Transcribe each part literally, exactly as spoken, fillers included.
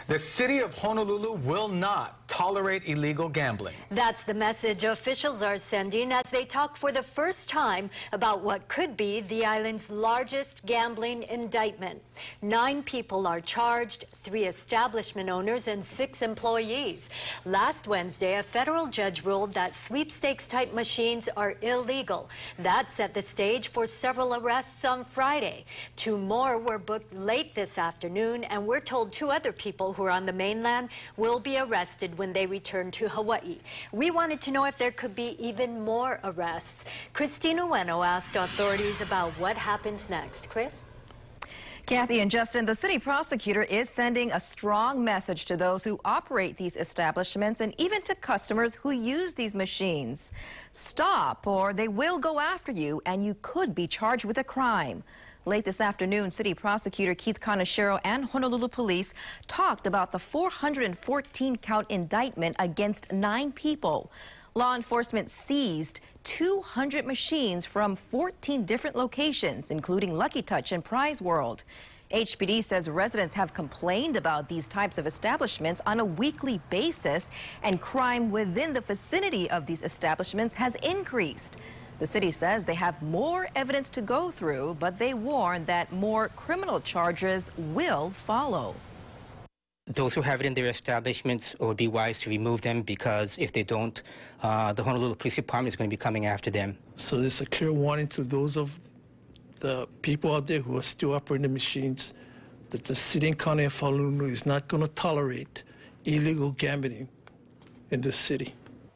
The city of Honolulu will not tolerate illegal gambling. That's the message officials are sending as they talk for the first time about what could be the island's largest gambling indictment. Nine people are charged, three establishment owners and six employees. Last Wednesday, a federal judge ruled that sweepstakes-type machines are illegal. That set the stage for several arrests on Friday. Two more were booked late this afternoon, and we're told two other people who are on the mainland will be arrested when they return to Hawaii. We wanted to know if there could be even more arrests. Christina Ueno asked authorities about what happens next. Chris? Kathy and Justin, the city prosecutor is sending a strong message to those who operate these establishments and even to customers who use these machines. Stop, or they will go after you, and you could be charged with a crime. Late this afternoon, City Prosecutor Keith Kaneshiro and Honolulu Police talked about the four hundred fourteen count indictment against nine people. Law enforcement seized two hundred machines from fourteen different locations, including Lucky Touch and Prize World. H P D says residents have complained about these types of establishments on a weekly basis, and crime within the vicinity of these establishments has increased. The city says they have more evidence to go through, but they warn that more criminal charges will follow. Those who have it in their establishments, it would be wise to remove them, because if they don't, uh, the Honolulu Police Department is going to be coming after them. So there's a clear warning to those of the people out there who are still operating the machines that the city and county of Honolulu is not going to tolerate illegal gambling in this city.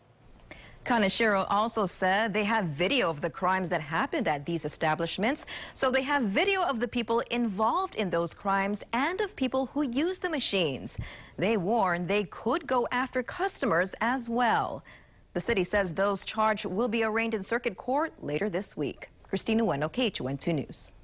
Kaneshiro also said they have video of the crimes that happened at these establishments, so they have video of the people involved in those crimes and of people who use the machines. They warn they could go after customers as well. The city says those charged will be arraigned in circuit court later this week. Christina Ueno, K H O N two News.